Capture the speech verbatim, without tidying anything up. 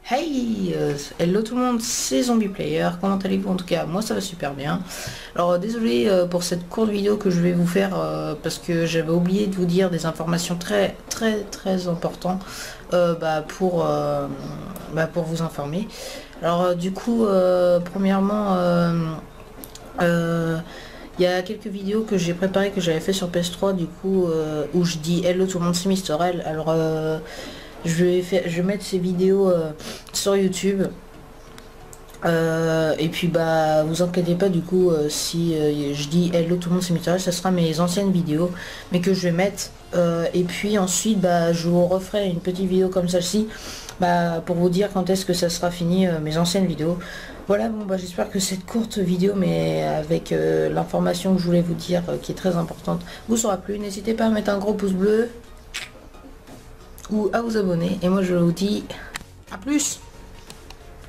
Hey, euh, hello tout le monde, c'est Zombie Player, comment allez-vous? En tout cas, moi ça va super bien. Alors euh, désolé euh, pour cette courte vidéo que je vais vous faire euh, parce que j'avais oublié de vous dire des informations très très très importantes euh, bah, pour, euh, bah, pour vous informer. Alors euh, du coup, euh, premièrement, euh, euh, il y a quelques vidéos que j'ai préparées que j'avais fait sur P S trois du coup euh, où je dis hello tout le monde, c'est Mister L. Alors euh, je vais faire, je vais mettre ces vidéos euh, sur YouTube. Euh, et puis bah vous inquiétez pas du coup euh, si euh, je dis hello tout le monde c'est Mister L, ça sera mes anciennes vidéos mais que je vais mettre euh, et puis ensuite bah je vous referai une petite vidéo comme celle-ci bah, pour vous dire quand est-ce que ça sera fini euh, mes anciennes vidéos. Voilà, bon bah j'espère que cette courte vidéo mais avec euh, l'information que je voulais vous dire euh, qui est très importante vous sera plu. N'hésitez pas à mettre un gros pouce bleu ou à vous abonner et moi je vous dis à plus.